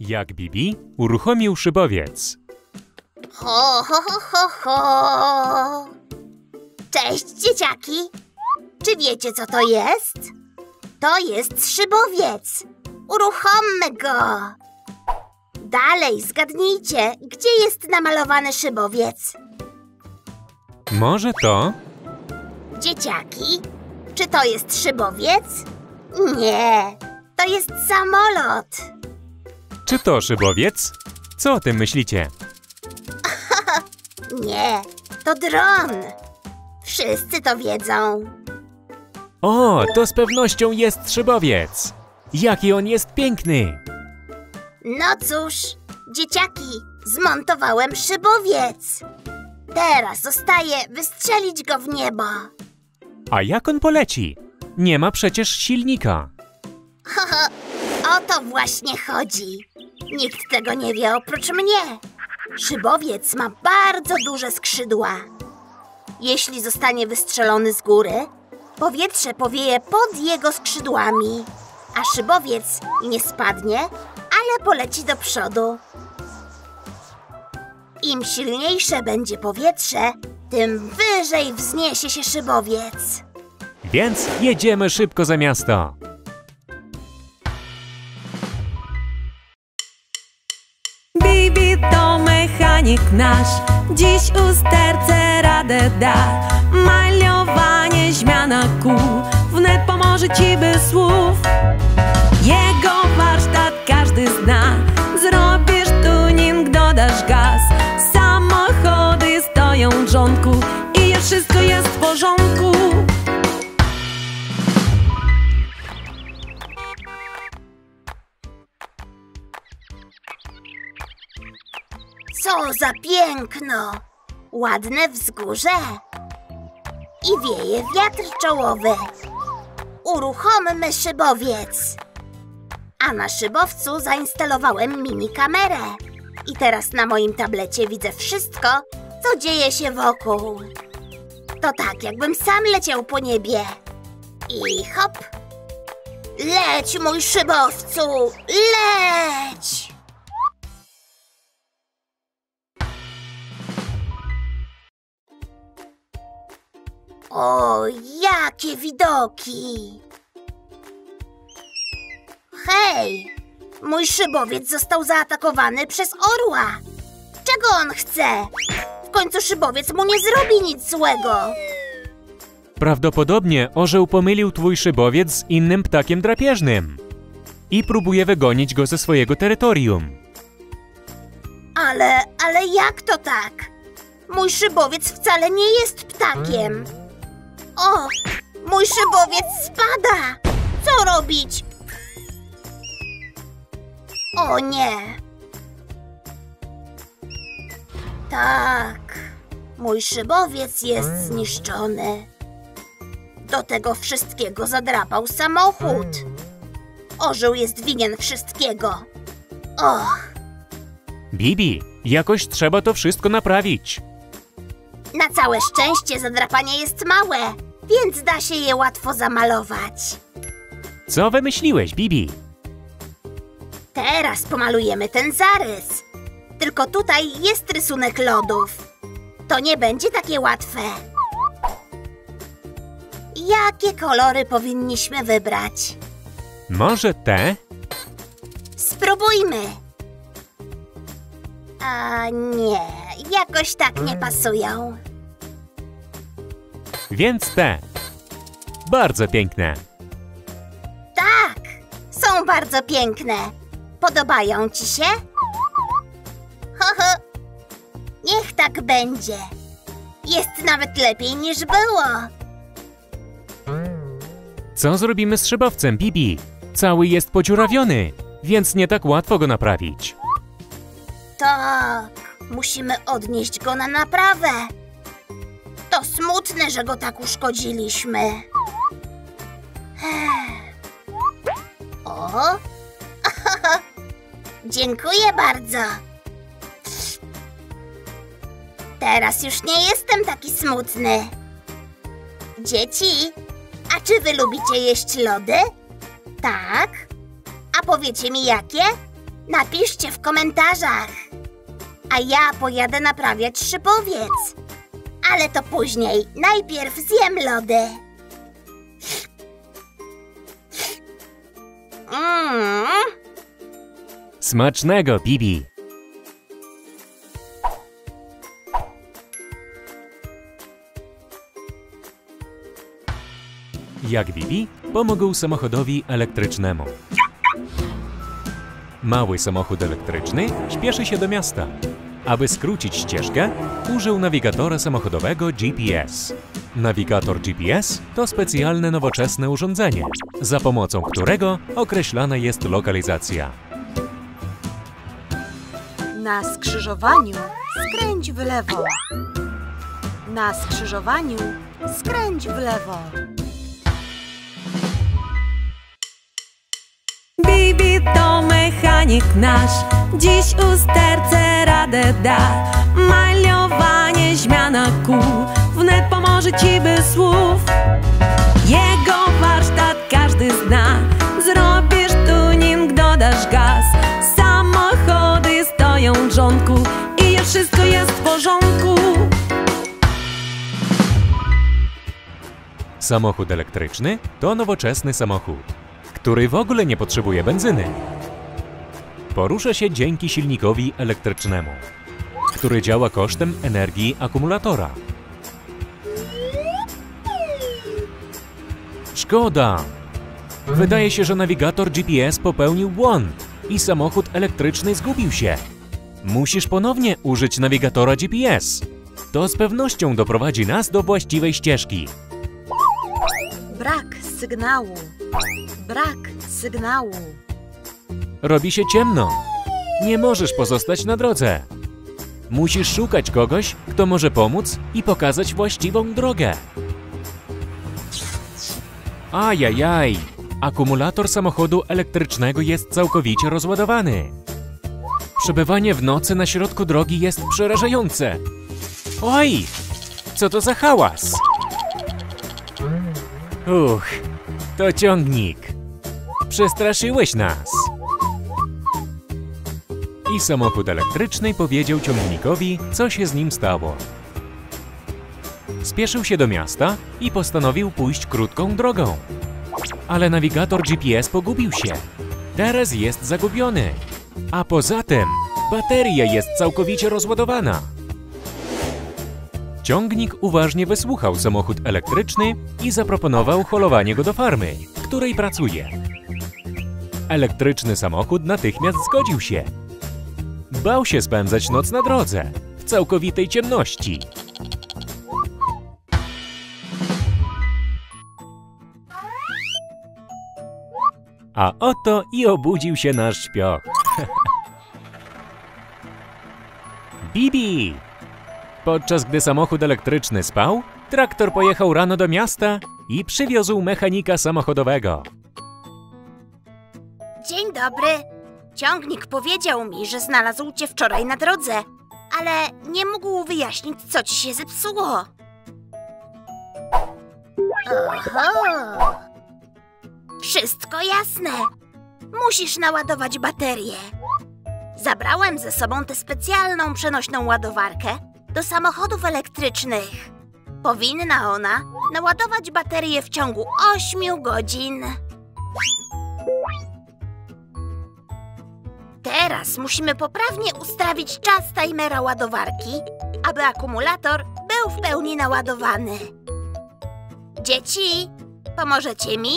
Jak Bibi uruchomił szybowiec. Ho, ho, ho, ho, ho. Cześć, dzieciaki! Czy wiecie, co to jest? To jest szybowiec. Uruchommy go! Dalej, zgadnijcie, gdzie jest namalowany szybowiec? Może to? Dzieciaki, czy to jest szybowiec? Nie, to jest samolot. Czy to szybowiec? Co o tym myślicie? Nie, to dron. Wszyscy to wiedzą. O, to z pewnością jest szybowiec. Jaki on jest piękny. No cóż, dzieciaki, zmontowałem szybowiec. Teraz zostaje wystrzelić go w niebo. A jak on poleci? Nie ma przecież silnika. O to właśnie chodzi. Nikt tego nie wie oprócz mnie. Szybowiec ma bardzo duże skrzydła. Jeśli zostanie wystrzelony z góry, powietrze powieje pod jego skrzydłami, a szybowiec nie spadnie, ale poleci do przodu. Im silniejsze będzie powietrze, tym wyżej wzniesie się szybowiec. Więc jedziemy szybko za miasto. Bibi to mechanik nasz, dziś usterce radę da. Malowanie, zmiana kół, wnet pomoże ci bez słów. Jego warsztat każdy zna, zrobisz tuning, dodasz gaz. Samochody stoją w rządku i wszystko jest w porządku. Co za piękno! Ładne wzgórze i wieje wiatr czołowy. Uruchommy szybowiec. A na szybowcu zainstalowałem mini kamerę. I teraz na moim tablecie widzę wszystko, co dzieje się wokół. To tak, jakbym sam leciał po niebie. I hop! Leć, mój szybowcu! Leć! O, jakie widoki! Hej! Mój szybowiec został zaatakowany przez orła. Czego on chce? W końcu szybowiec mu nie zrobi nic złego. Prawdopodobnie orzeł pomylił twój szybowiec z innym ptakiem drapieżnym i próbuje wygonić go ze swojego terytorium. Ale jak to tak? Mój szybowiec wcale nie jest ptakiem. O, mój szybowiec spada! Co robić? O nie! Tak, mój szybowiec jest zniszczony. Do tego wszystkiego zadrapał samochód. Orzeł jest winien wszystkiego. Och! Bibi, jakoś trzeba to wszystko naprawić. Na całe szczęście zadrapanie jest małe, więc da się je łatwo zamalować. Co wymyśliłeś, Bibi? Teraz pomalujemy ten zarys. Tylko tutaj jest rysunek lodów. To nie będzie takie łatwe. Jakie kolory powinniśmy wybrać? Może te? Spróbujmy. A nie, jakoś tak nie pasują. Więc te. Bardzo piękne. Tak, są bardzo piękne. Podobają ci się? Ho, ho. Niech tak będzie. Jest nawet lepiej niż było. Co zrobimy z szybowcem, Bibi? Cały jest podziurawiony, więc nie tak łatwo go naprawić. Tak, musimy odnieść go na naprawę. To smutne, że go tak uszkodziliśmy. O! Dziękuję bardzo. Teraz już nie jestem taki smutny. Dzieci, a czy wy lubicie jeść lody? Tak? A powiecie mi jakie? Napiszcie w komentarzach. A ja pojadę naprawiać szybowiec. Ale to później. Najpierw zjem lody. Smacznego, Bibi! Jak Bibi pomógł samochodowi elektrycznemu. Mały samochód elektryczny śpieszy się do miasta. Aby skrócić ścieżkę, użył nawigatora samochodowego GPS. Nawigator GPS to specjalne nowoczesne urządzenie, za pomocą którego określana jest lokalizacja. Na skrzyżowaniu skręć w lewo. Na skrzyżowaniu skręć w lewo. Bibi to mechanik nasz, dziś usterce radę da. Maliowanie, zmiana kół, wnet pomoże ci bez słów. Jego warsztat każdy zna, zrobisz tuning, dodasz gaz. Samochody stoją w rządku i już wszystko jest w porządku. Samochód elektryczny to nowoczesny samochód, który w ogóle nie potrzebuje benzyny. Porusza się dzięki silnikowi elektrycznemu, który działa kosztem energii akumulatora. Szkoda! Wydaje się, że nawigator GPS popełnił błąd i samochód elektryczny zgubił się. Musisz ponownie użyć nawigatora GPS. To z pewnością doprowadzi nas do właściwej ścieżki. Brak sygnału. Brak sygnału. Robi się ciemno. Nie możesz pozostać na drodze. Musisz szukać kogoś, kto może pomóc i pokazać właściwą drogę. Ajajaj! Akumulator samochodu elektrycznego jest całkowicie rozładowany. Przebywanie w nocy na środku drogi jest przerażające. Oj! Co to za hałas? To ciągnik. Przestraszyłeś nas. I samochód elektryczny powiedział ciągnikowi, co się z nim stało. Spieszył się do miasta i postanowił pójść krótką drogą. Ale nawigator GPS pogubił się. Teraz jest zagubiony. A poza tym bateria jest całkowicie rozładowana. Ciągnik uważnie wysłuchał samochód elektryczny i zaproponował holowanie go do farmy, w której pracuje. Elektryczny samochód natychmiast zgodził się. Bał się spędzać noc na drodze, w całkowitej ciemności. A oto i obudził się nasz śpioch. Bibi! Podczas gdy samochód elektryczny spał, traktor pojechał rano do miasta i przywiózł mechanika samochodowego. Dzień dobry. Ciągnik powiedział mi, że znalazł cię wczoraj na drodze, ale nie mógł wyjaśnić, co ci się zepsuło. Oho! Wszystko jasne. Musisz naładować baterię. Zabrałem ze sobą tę specjalną przenośną ładowarkę do samochodów elektrycznych. Powinna ona naładować baterię w ciągu 8 godzin. Teraz musimy poprawnie ustawić czas timera ładowarki, aby akumulator był w pełni naładowany. Dzieci, pomożecie mi?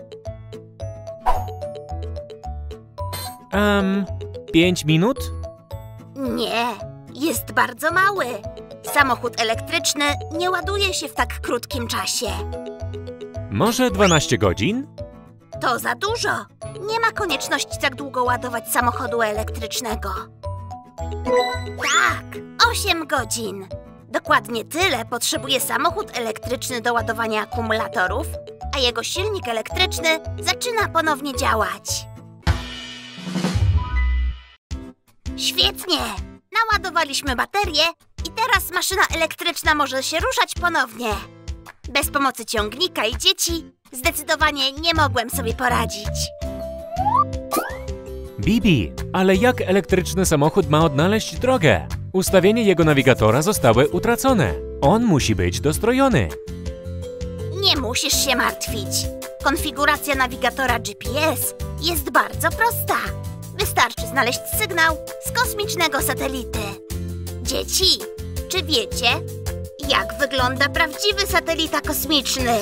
5 minut? Nie, jest bardzo mały. Samochód elektryczny nie ładuje się w tak krótkim czasie. Może 12 godzin? To za dużo. Nie ma konieczności tak długo ładować samochodu elektrycznego. Tak, 8 godzin. Dokładnie tyle potrzebuje samochód elektryczny do ładowania akumulatorów, a jego silnik elektryczny zaczyna ponownie działać. Świetnie! Naładowaliśmy baterię i teraz maszyna elektryczna może się ruszać ponownie. Bez pomocy ciągnika i dzieci zdecydowanie nie mogłem sobie poradzić. Bibi, ale jak elektryczny samochód ma odnaleźć drogę? Ustawienia jego nawigatora zostały utracone. On musi być dostrojony. Nie musisz się martwić. Konfiguracja nawigatora GPS jest bardzo prosta. Wystarczy znaleźć sygnał z kosmicznego satelity. Dzieci, czy wiecie, jak wygląda prawdziwy satelita kosmiczny?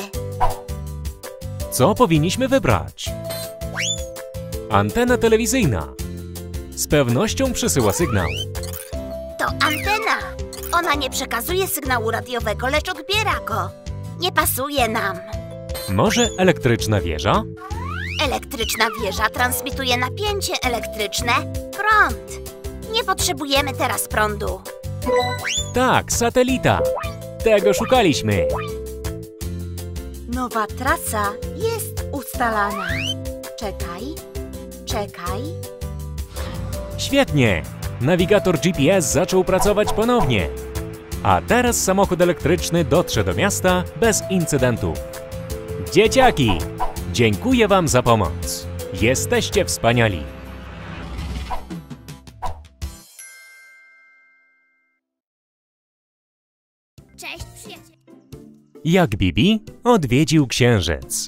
Co powinniśmy wybrać? Antena telewizyjna. Z pewnością przesyła sygnał. To antena. Ona nie przekazuje sygnału radiowego, lecz odbiera go. Nie pasuje nam. Może elektryczna wieża? Elektryczna wieża transmituje napięcie elektryczne, prąd. Nie potrzebujemy teraz prądu. Tak, satelita. Tego szukaliśmy. Nowa trasa jest ustalana. Czekaj. Świetnie. Nawigator GPS zaczął pracować ponownie. A teraz samochód elektryczny dotrze do miasta bez incydentów. Dzieciaki, dziękuję wam za pomoc. Jesteście wspaniali. Cześć, przyjaciel. Jak Bibi odwiedził księżyc.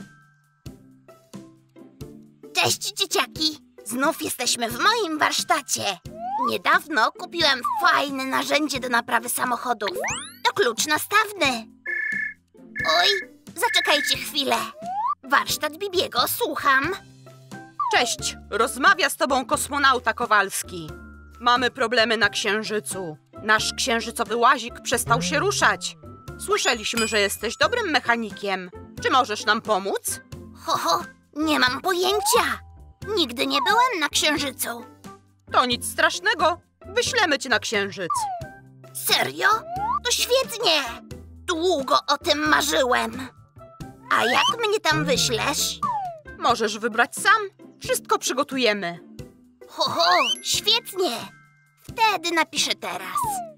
Cześć, dzieciaki. Znów jesteśmy w moim warsztacie. Niedawno kupiłem fajne narzędzie do naprawy samochodów. To klucz nastawny. Oj, zaczekajcie chwilę. Warsztat Bibiego, słucham. Cześć, rozmawia z tobą kosmonauta Kowalski. Mamy problemy na Księżycu. Nasz księżycowy łazik przestał się ruszać. Słyszeliśmy, że jesteś dobrym mechanikiem. Czy możesz nam pomóc? Ho, nie mam pojęcia. Nigdy nie byłem na Księżycu. To nic strasznego. Wyślemy cię na Księżyc. Serio? To świetnie. Długo o tym marzyłem. A jak mnie tam wyślesz? Możesz wybrać sam. Wszystko przygotujemy. Ho, świetnie. Wtedy napiszę teraz.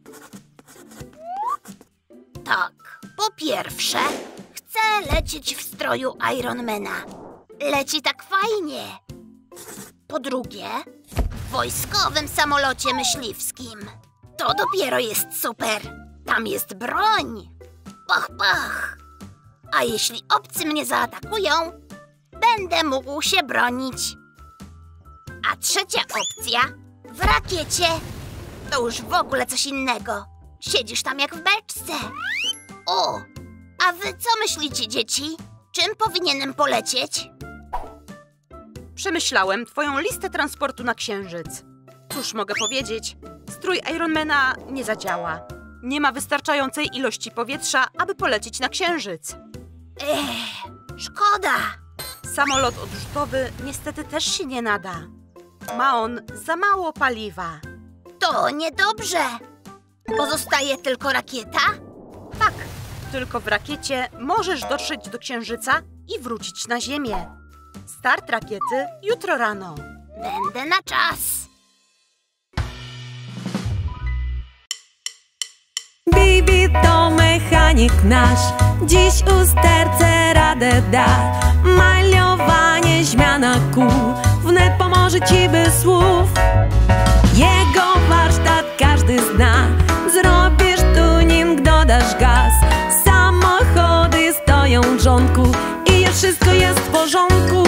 Tak, po pierwsze, chcę lecieć w stroju Ironmana. Leci tak fajnie. Po drugie, w wojskowym samolocie myśliwskim. To dopiero jest super. Tam jest broń. Pach, pach. A jeśli obcy mnie zaatakują, będę mógł się bronić. A trzecia opcja, w rakiecie. To już w ogóle coś innego. Siedzisz tam jak w beczce. O, a wy co myślicie, dzieci? Czym powinienem polecieć? Przemyślałem twoją listę transportu na Księżyc. Cóż mogę powiedzieć? Strój Ironmana nie zadziała. Nie ma wystarczającej ilości powietrza, aby polecieć na Księżyc. Szkoda. Samolot odrzutowy niestety też się nie nada. Ma on za mało paliwa. To niedobrze. Pozostaje tylko rakieta? Tak, tylko w rakiecie możesz dotrzeć do Księżyca i wrócić na Ziemię. Start rakiety jutro rano. Będę na czas. Bibi to mechanik nasz, dziś usterce radę da. Maliowanie, zmiana kół, wnet pomoże ci bez słów. Jego warsztat każdy zna, zrobisz tuning, dodasz gaz. Samochody stoją w rządku i już wszystko jest w porządku.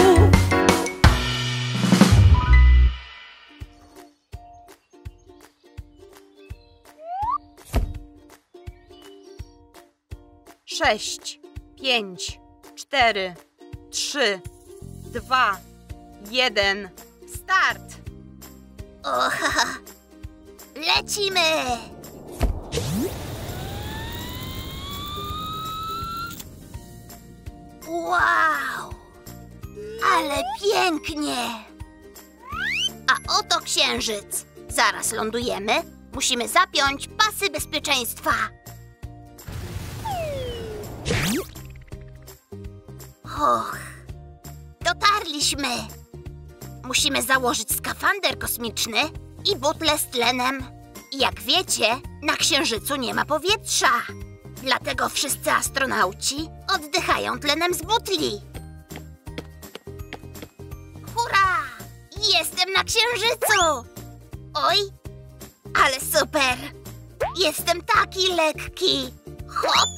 Sześć, 5, 4, 3, 2, 1, start! O, lecimy! Wow! Ale pięknie! A oto Księżyc. Zaraz lądujemy. Musimy zapiąć pasy bezpieczeństwa. Och, dotarliśmy. Musimy założyć skafander kosmiczny i butlę z tlenem. Jak wiecie, na Księżycu nie ma powietrza. Dlatego wszyscy astronauci oddychają tlenem z butli. Hurra! Jestem na Księżycu! Oj, ale super! Jestem taki lekki! Hop!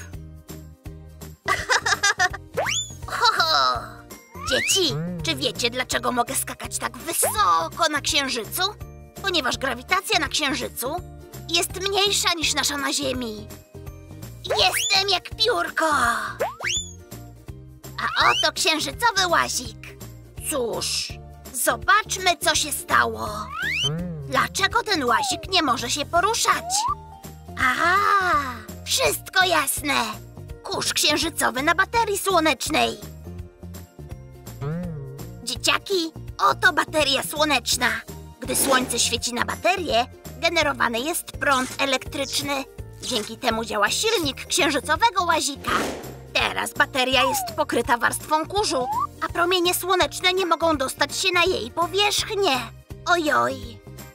Ho, ho. Dzieci, czy wiecie, dlaczego mogę skakać tak wysoko na Księżycu? Ponieważ grawitacja na Księżycu jest mniejsza niż nasza na Ziemi. Jestem jak piórko! A oto księżycowy łazik. Cóż, zobaczmy, co się stało. Dlaczego ten łazik nie może się poruszać? Aha, wszystko jasne. Kurz księżycowy na baterii słonecznej. Dzieciaki, oto bateria słoneczna. Gdy słońce świeci na baterię, generowany jest prąd elektryczny. Dzięki temu działa silnik księżycowego łazika. Teraz bateria jest pokryta warstwą kurzu, a promienie słoneczne nie mogą dostać się na jej powierzchnię. Ojoj.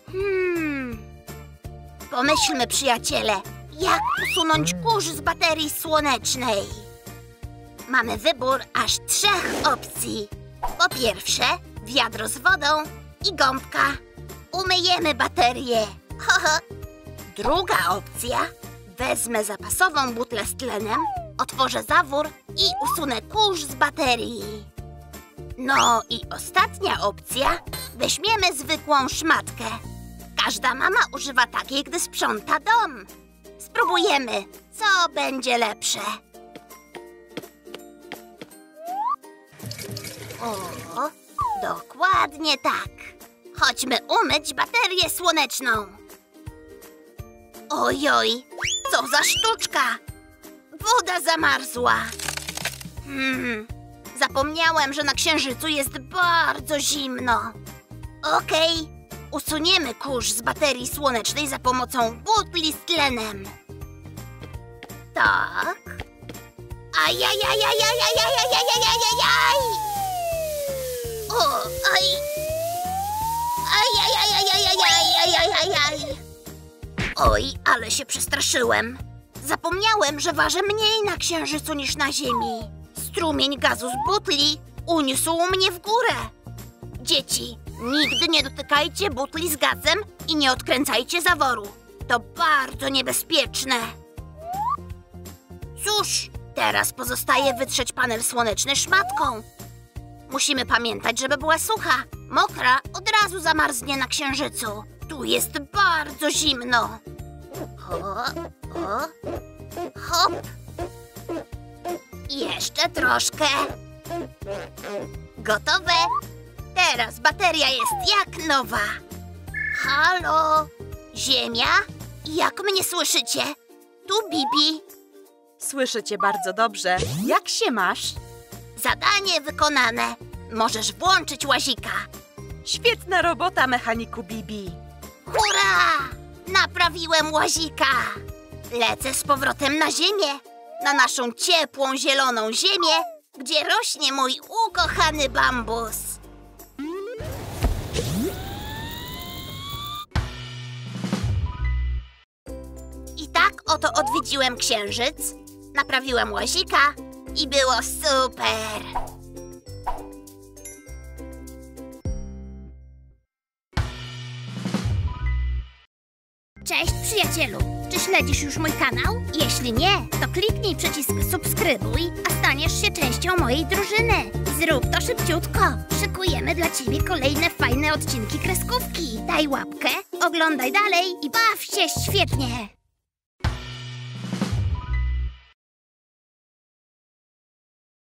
Pomyślmy, przyjaciele, jak usunąć kurz z baterii słonecznej. Mamy wybór aż 3 opcji. Po pierwsze, wiadro z wodą i gąbka. Umyjemy baterię. Druga opcja. Wezmę zapasową butlę z tlenem, otworzę zawór i usunę kurz z baterii. No i ostatnia opcja. Weźmiemy zwykłą szmatkę. Każda mama używa takiej, gdy sprząta dom. Spróbujemy, co będzie lepsze. O, dokładnie tak. Chodźmy umyć baterię słoneczną. Ojoj, co za sztuczka! Woda zamarzła. Zapomniałem, że na Księżycu jest bardzo zimno. Okej, usuniemy kurz z baterii słonecznej za pomocą butli z tlenem. Tak. Ajajajajajajajajajajajajajaj! O, aj! Ajajajajajajajajajaj! Oj, ale się przestraszyłem. Zapomniałem, że waży mniej na Księżycu niż na Ziemi. Strumień gazu z butli uniósł mnie w górę. Dzieci, nigdy nie dotykajcie butli z gazem i nie odkręcajcie zaworu. To bardzo niebezpieczne. Cóż, teraz pozostaje wytrzeć panel słoneczny szmatką. Musimy pamiętać, żeby była sucha. Mokra od razu zamarznie na Księżycu. Tu jest bardzo zimno. Hop. Jeszcze troszkę. Gotowe. Teraz bateria jest jak nowa. Halo? Ziemia? Jak mnie słyszycie? Tu Bibi. Słyszę cię bardzo dobrze. Jak się masz? Zadanie wykonane. Możesz włączyć łazika. Świetna robota, mechaniku Bibi. Hurra! Naprawiłem łazika. Lecę z powrotem na ziemię. Na naszą ciepłą, zieloną ziemię, gdzie rośnie mój ukochany bambus. I tak oto odwiedziłem Księżyc, naprawiłem łazika i było super. Cześć, przyjacielu! Czy śledzisz już mój kanał? Jeśli nie, to kliknij przycisk subskrybuj, a staniesz się częścią mojej drużyny. Zrób to szybciutko. Szykujemy dla ciebie kolejne fajne odcinki kreskówki. Daj łapkę, oglądaj dalej i baw się świetnie!